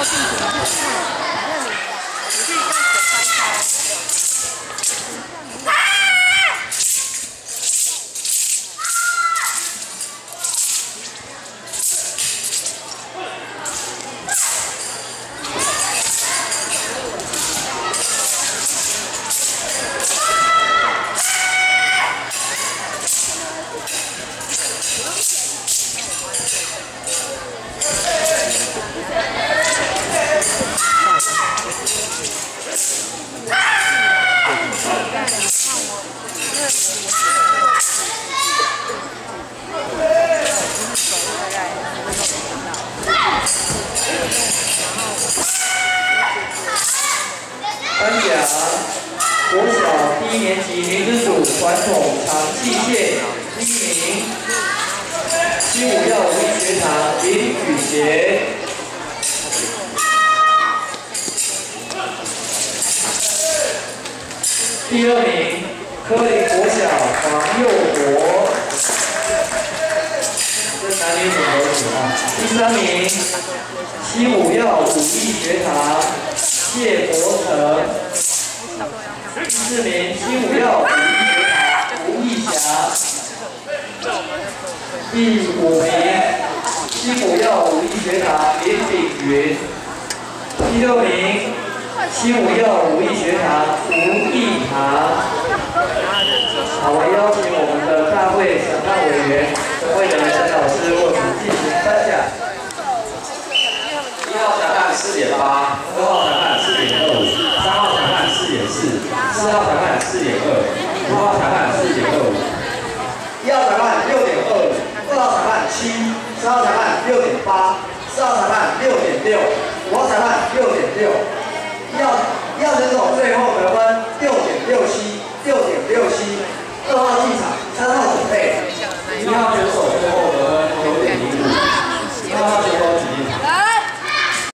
进行看，那你可以用手拍拍。 颁奖国小1年级女子组传统长器械第1名，西武药武艺学堂林雨贤。第2名，科林国小黄佑国，这是男女混合组啊。第3名，西武药武艺学堂谢国成。第4名，西武药武艺学堂吴义霞。第5名，西武药武艺学堂林炳云。第6名，西武药武艺学堂吴义堂。好，我邀请我们的大会审判委员陈慧的陈老师为我们进行颁奖。 1号裁判4.8，2号裁判4.25，3号裁判4.4，4号裁判4.2，5号裁判4.25。 1号裁判6.2，2号裁判7，3号裁判6.8，4号裁判6.6，5号裁判6.6。